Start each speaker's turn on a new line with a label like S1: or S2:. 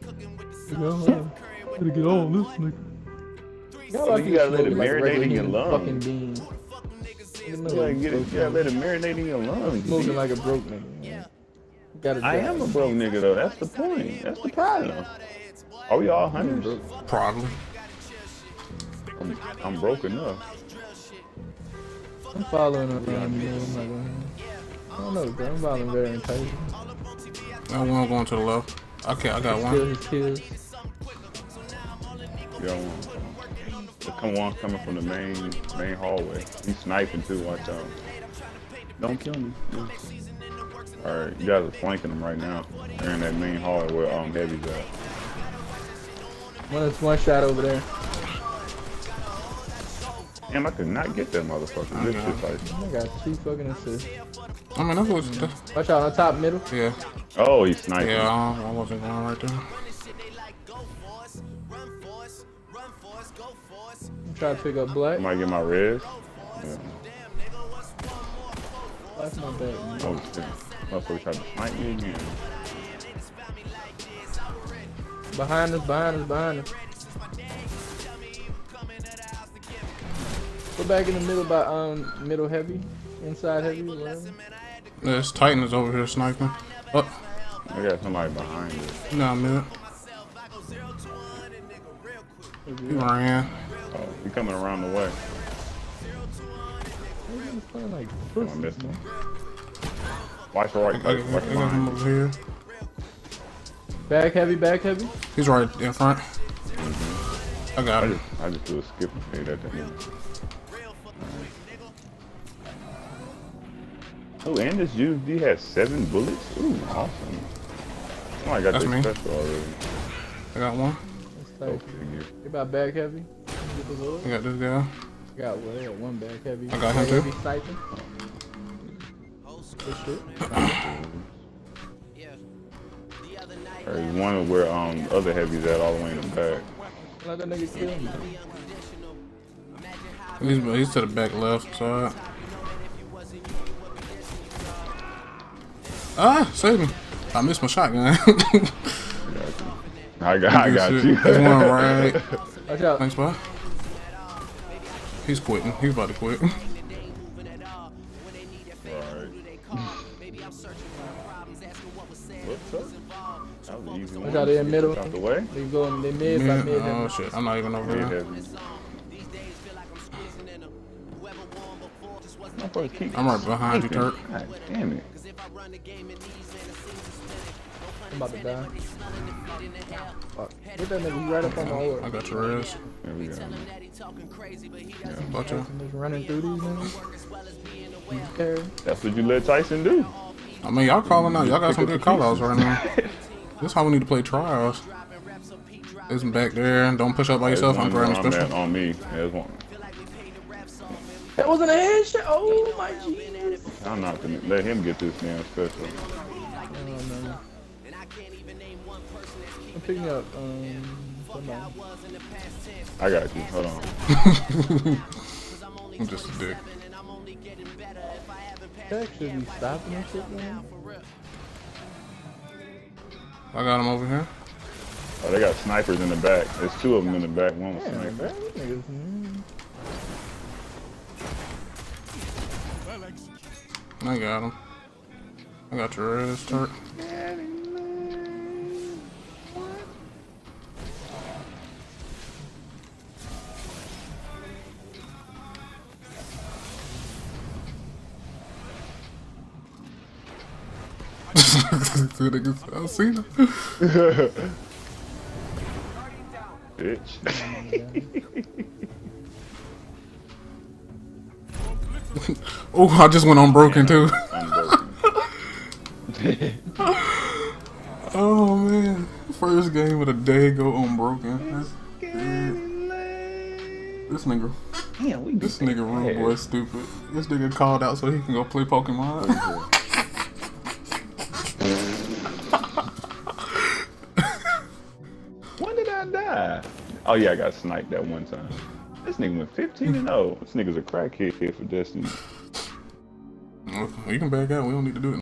S1: Gotta get on this nigga.
S2: You gotta let it marinate in your
S1: Fucking
S2: lungs.
S1: beans.
S2: You gotta let it marinate in your lungs.
S1: Smoking like a broke nigga. Man.
S2: I am a broke nigga though. That's the point. That's the problem. Are we all hunters?
S3: Probably.
S2: I'm broke enough.
S1: I'm following around, you know, I don't know, bro. I'm following very enticing.
S3: I one going to the left. Okay, I got one.
S1: His kills.
S2: Yeah, come on, coming from the main hallway. He's sniping too. Watch out. Don't kill me. All right, you guys are flanking them right now. They're in that main hallway where Heavy's at.
S1: One shot over there.
S2: Damn, I could not get that motherfucker. This shit like.
S1: I got 2 fucking assists.
S3: I mean, that was.
S1: Watch out on top, middle.
S3: Yeah.
S2: Oh, he's sniping.
S3: Yeah, I wasn't going right there.
S1: I'm trying to pick up black.
S2: I might get my res. Yeah.
S1: That's not bad.
S2: Oh shit. Motherfucker tried to snipe me again.
S1: Behind us. Go back in the middle by middle heavy, inside heavy, whatever.
S3: There's Titans over here sniping. Oh.
S2: I got somebody behind it.
S3: Nah, man. He ran.
S2: Oh, he coming around the way.
S1: Like
S2: Oh, I missed him. Watch for right. Watch
S3: I got him over here.
S1: Back heavy.
S3: He's right in front. I got him.
S2: I just do a skip and fade at the end. Oh, and this USD has 7 bullets. Ooh, awesome. Oh, I got
S3: That's
S2: this
S3: me.
S2: special already.
S3: I got one.
S1: You about back heavy?
S3: I got this guy.
S1: I got one back heavy.
S3: I got him too.
S1: Sniping. Good shit.
S2: There's one where other heavy's at all the way in the back.
S1: Let that nigga kill me.
S3: He's to the back left side. Ah, save me. I missed my shotgun.
S2: I got you.
S3: There's one right.
S1: Watch out.
S3: Thanks, bud. He's quitting. He's about to quit.
S1: Watch out, they in middle.
S2: Out the way.
S1: They go. They mid by mid.
S3: Oh shit! I'm not even over here. I'm right behind you, Turk.
S2: God damn it.
S1: I'm about to die. Fuck. Get that nigga right up on my order.
S3: I got your res.
S2: There we go.
S3: Yeah, about you.
S1: Just running through these niggas.
S2: That's what you let Tyson do.
S3: I mean, y'all calling out. Y'all got some good call-outs right now. This is how we need to play trials. There's back there. Don't push up by yourself. I'm grabbing special.
S2: On me. There's one.
S1: That wasn't a headshot. Oh my Jesus.
S2: I'm not gonna let him get this damn special.
S1: I'm picking up somebody.
S2: I got you. Hold on.
S3: I'm just a dick.
S1: That should be stopping that shit, man.
S3: I got him over here.
S2: Oh, they got snipers in the back. There's 2 of them in the back. One was
S1: Damn,
S2: sniper.
S1: bro, these niggas,
S3: I got him. I got your res, Turk. Two niggas, I seen him.
S2: Bitch.
S3: Oh, I just went Unbroken too. Oh man, first game of the day go Unbroken. This nigga, this nigga rude boy stupid. This nigga called out so he can go play Pokemon.
S2: When did I die? Oh yeah, I got sniped that one time. This nigga went 15-0. This nigga's a crackhead for Destiny.
S3: Well, you can back out. We don't need to do it.